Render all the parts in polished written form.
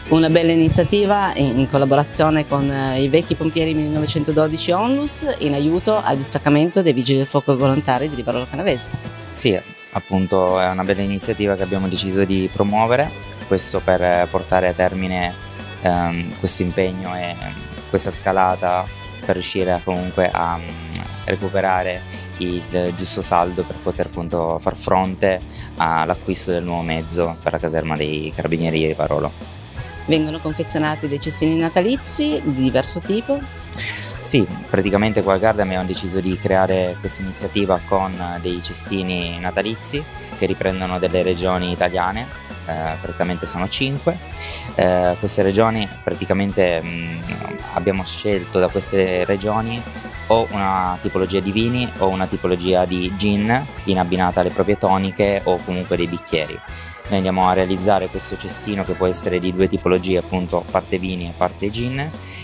Una bella iniziativa in collaborazione con i vecchi pompieri 1912 Onlus in aiuto al distaccamento dei vigili del fuoco volontari di Rivarolo Canavese. Sì, appunto è una bella iniziativa che abbiamo deciso di promuovere, questo per portare a termine questo impegno e questa scalata per riuscire comunque a recuperare il giusto saldo per poter appunto far fronte all'acquisto del nuovo mezzo per la caserma dei Carabinieri di Rivarolo. Vengono confezionati dei cestini natalizi di diverso tipo? Sì, praticamente qua al Garda abbiamo deciso di creare questa iniziativa con dei cestini natalizi che riprendono delle regioni italiane, praticamente sono 5. Queste regioni praticamente abbiamo scelto da queste regioni o una tipologia di vini o una tipologia di gin in abbinata alle proprie toniche o comunque dei bicchieri. Noi andiamo a realizzare questo cestino che può essere di due tipologie, appunto parte vini e parte gin,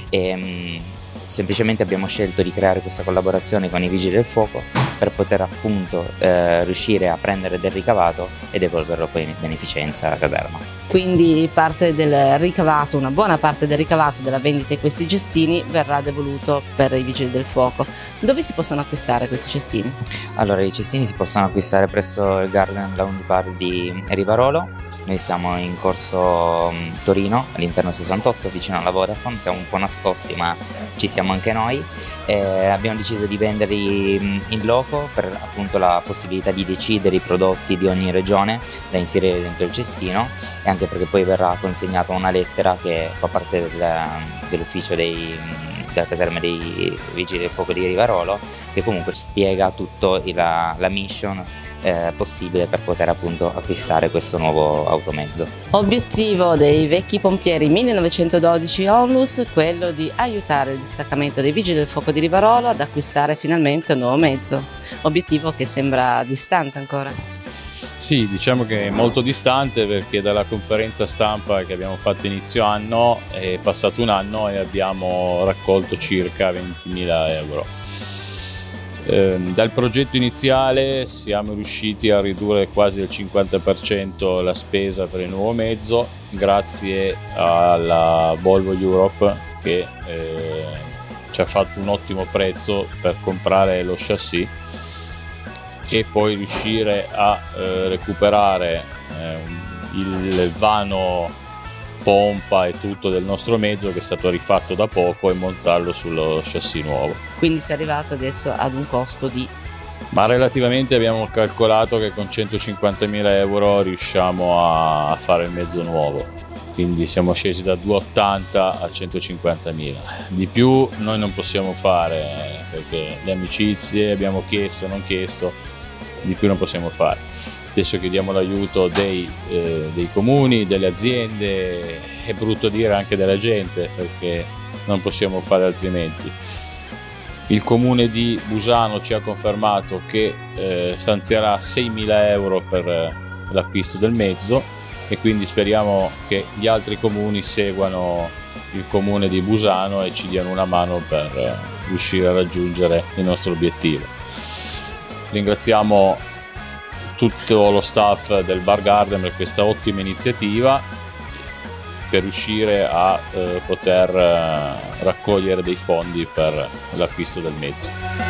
e semplicemente abbiamo scelto di creare questa collaborazione con i Vigili del Fuoco per poter appunto riuscire a prendere del ricavato e devolverlo poi in beneficenza alla caserma. Quindi parte del ricavato, una buona parte del ricavato della vendita di questi cestini verrà devoluto per i Vigili del Fuoco. Dove si possono acquistare questi cestini? Allora, i cestini si possono acquistare presso il Garden Lounge Bar di Rivarolo. Noi siamo in corso Torino, all'interno 68, vicino alla Vodafone, siamo un po' nascosti ma ci siamo anche noi. Abbiamo deciso di venderli in loco per appunto la possibilità di decidere i prodotti di ogni regione da inserire dentro il cestino, e anche perché poi verrà consegnata una lettera che fa parte dell'ufficio della caserma dei Vigili del Fuoco di Rivarolo, che comunque spiega tutto la mission possibile per poter appunto acquistare questo nuovo automezzo. Obiettivo dei vecchi pompieri 1912 Onlus quello di aiutare il distaccamento dei Vigili del Fuoco di Rivarolo ad acquistare finalmente un nuovo mezzo, obiettivo che sembra distante ancora. Sì, diciamo che è molto distante, perché dalla conferenza stampa che abbiamo fatto inizio anno è passato un anno e abbiamo raccolto circa 20.000 euro. Dal progetto iniziale siamo riusciti a ridurre quasi del 50% la spesa per il nuovo mezzo, grazie alla Volvo Europe che ci ha fatto un ottimo prezzo per comprare lo chassis e poi riuscire a recuperare il vano pompa e tutto del nostro mezzo, che è stato rifatto da poco, e montarlo sullo chassis nuovo. Quindi si è arrivato adesso ad un costo di... Ma relativamente abbiamo calcolato che con 150.000 euro riusciamo a fare il mezzo nuovo, quindi siamo scesi da 280 a 150.000. Di più noi non possiamo fare, perché le amicizie abbiamo chiesto, non chiesto, di più non possiamo fare. Adesso chiediamo l'aiuto dei comuni, delle aziende, è brutto dire anche della gente, perché non possiamo fare altrimenti. Il comune di Busano ci ha confermato che stanzierà 6.000 euro per l'acquisto del mezzo, e quindi speriamo che gli altri comuni seguano il comune di Busano e ci diano una mano per riuscire a raggiungere il nostro obiettivo. Ringraziamo tutto lo staff del Bar Garden per questa ottima iniziativa, per riuscire a poter raccogliere dei fondi per l'acquisto del mezzo.